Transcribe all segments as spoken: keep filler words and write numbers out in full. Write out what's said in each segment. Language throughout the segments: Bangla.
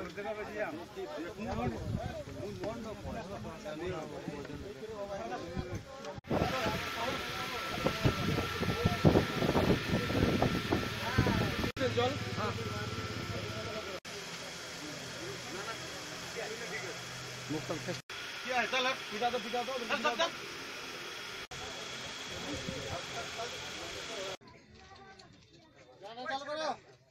জল মুক্তার কি আছে চল পিটা তো পিটা তো চল চল জানা চালু করো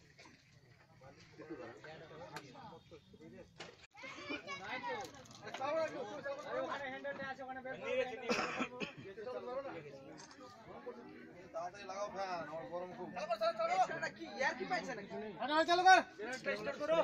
নাই তো সামনে একটু আরে ওখানে হ্যান্ডেলটা আছে ওখানে বের নিয়ে গেছে নিয়ে তাড়াতাড়ি লাগাও ফ্যান আমার গরম খুব চালু চালু চালু এটা কি ইয়ার কি পাইছে নাকি আরে চালু কর টেস্ট করো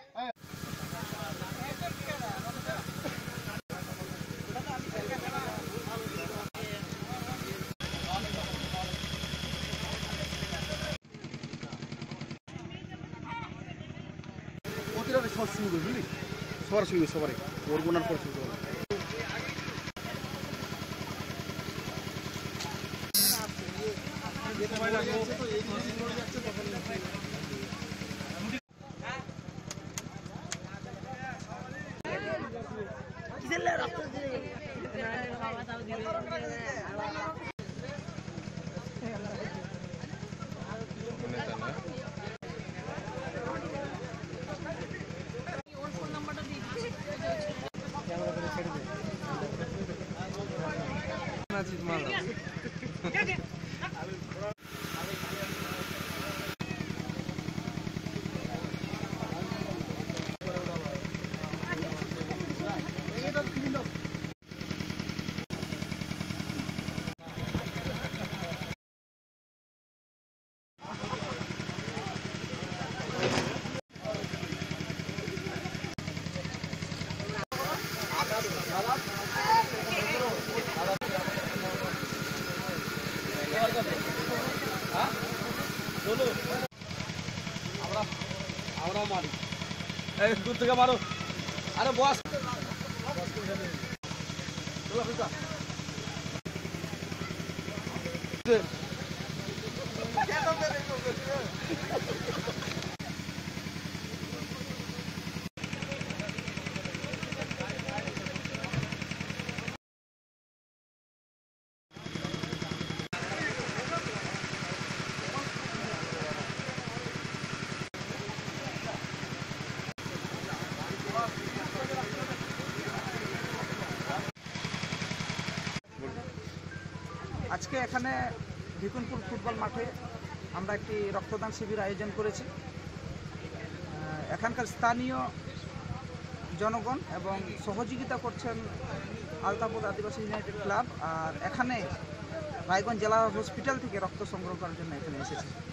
সবার শুরু করবি বুঝলি সবার শুরু সবারই ওর গোনার পর শুরু করবো আমরা মারি এই দূর থেকে মারো আরে বস আজকে এখানে ভিকুনপুর ফুটবল মাঠে আমরা একটি রক্তদান শিবির আয়োজন করেছি। এখানকার স্থানীয় জনগণ এবং সহযোগিতা করছেন আলতাপুর আদিবাসী ইউনাইটেড ক্লাব, আর এখানে রায়গঞ্জ জেলা হসপিটাল থেকে রক্ত সংগ্রহ করার জন্য এখানে এসেছে।